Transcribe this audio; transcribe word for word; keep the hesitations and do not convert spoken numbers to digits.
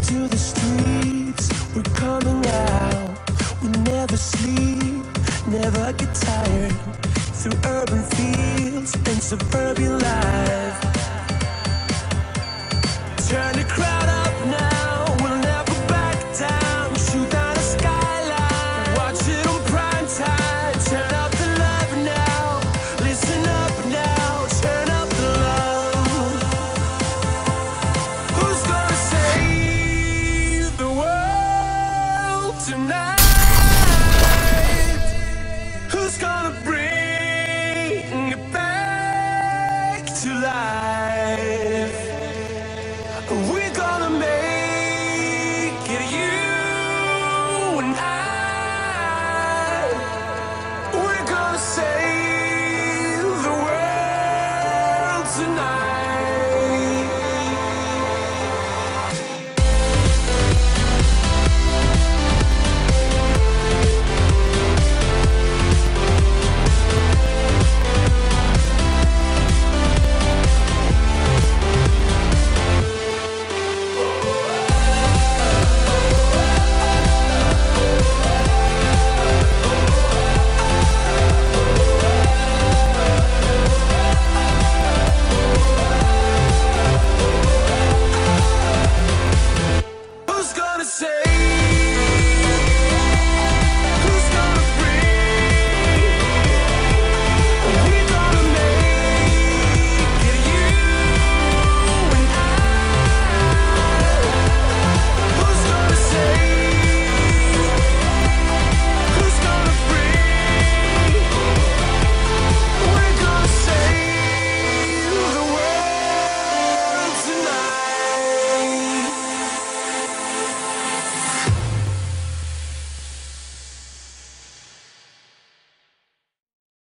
to the streets, we're coming out. We never sleep, never get tired. Through urban fields and suburban life. Turn the crowd up now, we'll never back down. Shoot down the skyline, watch it on prime time. Turn up the love now, listen up now. Turn up the love. Who's gonna save the world tonight? Who's gonna bring it back to life? We're gonna make it, you and I. We're gonna say